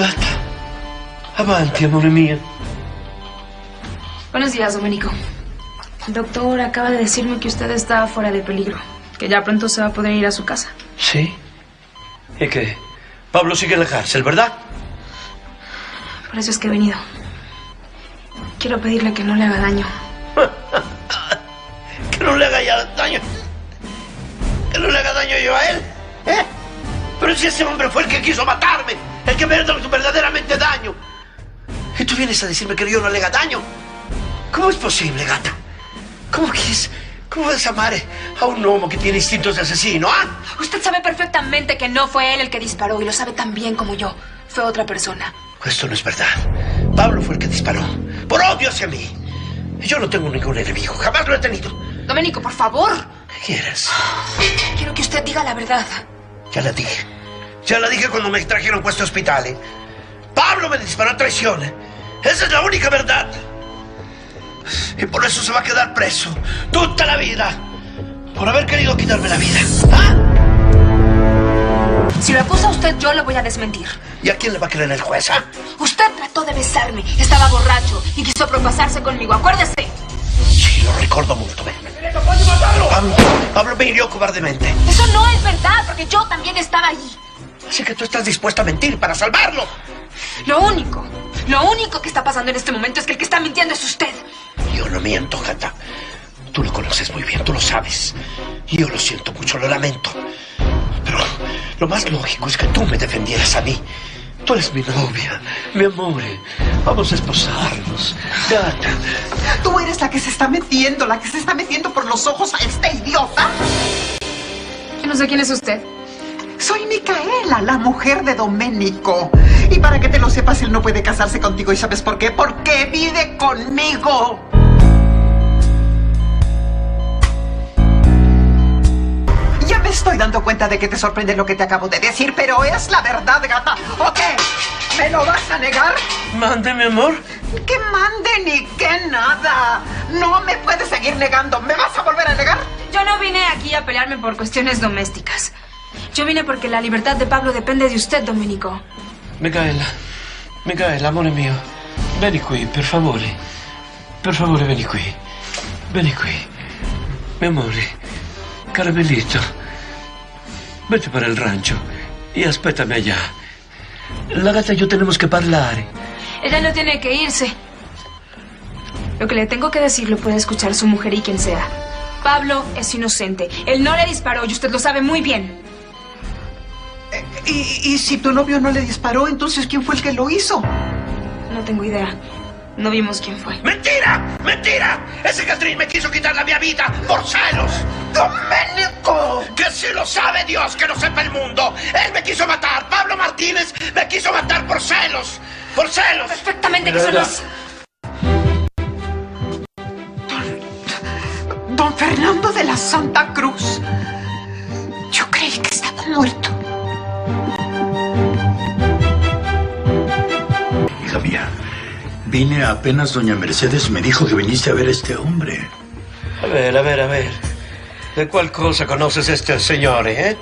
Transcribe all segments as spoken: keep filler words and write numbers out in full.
Gata, avanti, amore mio. Buenos días, Domenico. El doctor acaba de decirme que usted está fuera de peligro, que ya pronto se va a poder ir a su casa. ¿Sí? ¿Y qué? Pablo sigue en la cárcel, ¿verdad? Por eso es que he venido. Quiero pedirle que no le haga daño. Que no le haga ya daño. Que no le haga daño yo a él. ¿Eh? Pero si ese hombre fue el que quiso matarme, el que me hizo verdaderamente daño. Y tú vienes a decirme que yo no le haga daño. ¿Cómo es posible, gata? ¿Cómo quieres, cómo vas a amar a un homo que tiene instintos de asesino, ah? Usted sabe perfectamente que no fue él el que disparó y lo sabe tan bien como yo. Fue otra persona. Esto no es verdad. Pablo fue el que disparó. Por odio hacia mí. Yo no tengo ningún enemigo. Jamás lo he tenido. Domenico, por favor. ¿Qué quieres? Quiero que usted diga la verdad. Ya la dije. Ya la dije cuando me trajeron a este hospital. ¿eh? Pablo me disparó a traición. ¿eh? Esa es la única verdad. Y por eso se va a quedar preso. Toda la vida. Por haber querido quitarme la vida. ¿Ah? Si lo acusa usted, yo lo voy a desmentir. ¿Y a quién le va a creer el juez, ah? Usted trató de besarme, estaba borracho y quiso propasarse conmigo, acuérdese. Sí, lo recuerdo mucho. Pablo, Pablo me hirió cobardemente. Eso no es verdad, porque yo también estaba allí. Así que tú estás dispuesta a mentir para salvarlo. Lo único, lo único que está pasando en este momento es que el que está mintiendo es usted. Yo no miento, gata. Tú lo conoces muy bien, tú lo sabes. Y yo lo siento mucho, lo lamento. Pero lo más lógico es que tú me defendieras a mí. Tú eres mi novia, mi amor. Vamos a esposarnos. Gata. Tú eres la que se está metiendo, la que se está metiendo por los ojos a este idiota. Yo no sé quién es usted. Soy Micaela, la mujer de Domenico. Y para que te lo sepas, él no puede casarse contigo. ¿Y sabes por qué? Porque vive conmigo. Ya me estoy dando cuenta de que te sorprende lo que te acabo de decir, pero es la verdad, gata. ¿O qué? ¿Me lo vas a negar? Mande, mi amor. Que mande ni que nada. No me puedes seguir negando. ¿Me vas a volver a negar? Yo no vine aquí a pelearme por cuestiones domésticas. Yo vine porque la libertad de Pablo depende de usted, Domenico. Micaela, Micaela, amore mio, vieni qui, per favore. Per favore, vieni qui. Vieni qui. Mi amore, caramellito. Vete para el rancho y aspéttame allá. La gata y yo tenemos que hablar. Ella no tiene que irse. Lo que le tengo que decir lo puede escuchar su mujer y quien sea. Pablo es inocente. Él no le disparó y usted lo sabe muy bien. ¿Y, y si tu novio no le disparó, entonces quién fue el que lo hizo? No tengo idea. No vimos quién fue. ¡Mentira! ¡Mentira! Ese Catrín me quiso quitar la vida por celos. ¡Domenico! Que si lo sabe Dios, que lo sepa el mundo. Él me quiso matar. Pablo Martínez me quiso matar por celos. ¡Por celos! Perfectamente que son los... Don, don Fernando de la Santa Cruz. Yo creí que estaba muerto. Hija mía, vine apenas doña Mercedes me dijo que viniste a ver a este hombre. A ver, a ver, a ver. ¿De cuál cosa conoces a este señor, eh?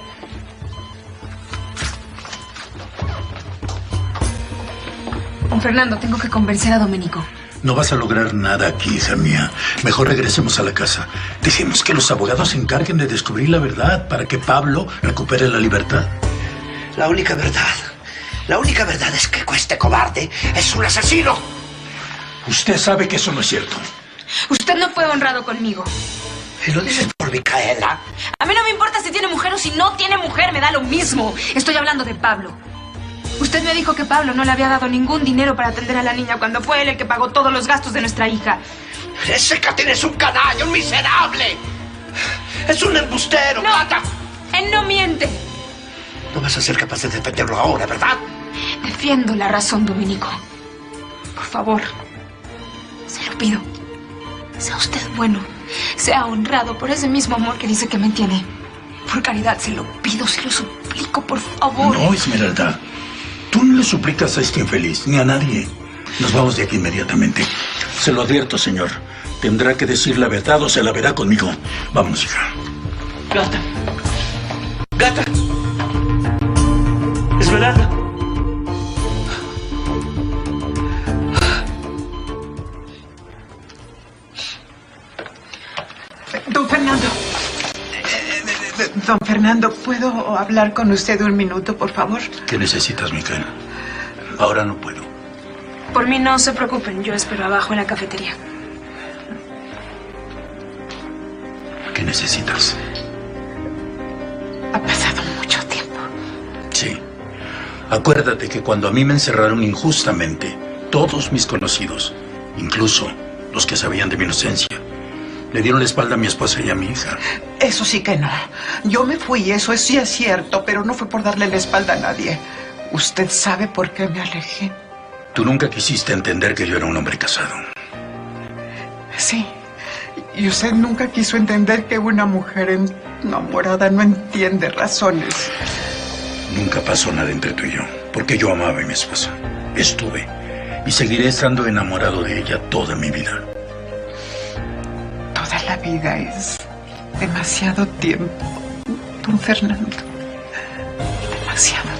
Don Fernando, tengo que convencer a Domenico. No vas a lograr nada aquí, hija mía. Mejor regresemos a la casa. Dejemos que los abogados se encarguen de descubrir la verdad para que Pablo recupere la libertad. La única verdad, la única verdad es que este cobarde es un asesino. Usted sabe que eso no es cierto. Usted no fue honrado conmigo. ¿Y lo dices por Micaela? A mí no me importa si tiene mujer o si no tiene mujer, me da lo mismo. Estoy hablando de Pablo. Usted me dijo que Pablo no le había dado ningún dinero para atender a la niña cuando fue él el que pagó todos los gastos de nuestra hija. Ese Catrín es un canalla, un miserable. Es un embustero, no, gata. Él no miente. No vas a ser capaz de defenderlo ahora, ¿verdad? Defiendo la razón, Domenico. Por favor, se lo pido. Sea usted bueno. Sea honrado por ese mismo amor que dice que me tiene. Por caridad, se lo pido, se lo suplico, por favor. No, Esmeralda. Tú no le suplicas a este infeliz, ni a nadie. Nos vamos de aquí inmediatamente. Se lo advierto, señor. Tendrá que decir la verdad o se la verá conmigo. Vámonos, hija. Gata. Gata. Esmeralda. Don Fernando. Eh, eh, Don Fernando, ¿puedo hablar con usted un minuto, por favor? ¿Qué necesitas, Micaela? Ahora no puedo. Por mí no se preocupen, yo espero abajo en la cafetería. ¿Qué necesitas? Ha pasado mucho tiempo. Sí. Acuérdate que cuando a mí me encerraron injustamente, todos mis conocidos, incluso los que sabían de mi inocencia, le dieron la espalda a mi esposa y a mi hija. Eso sí que no. Yo me fui, eso sí es cierto, pero no fue por darle la espalda a nadie. ¿Usted sabe por qué me alejé? Tú nunca quisiste entender que yo era un hombre casado. Sí. Y usted nunca quiso entender que una mujer enamorada no entiende razones. Nunca pasó nada entre tú y yo, porque yo amaba a mi esposa. Estuve y seguiré estando enamorado de ella toda mi vida. Toda la vida es demasiado tiempo, don Fernando. Demasiado.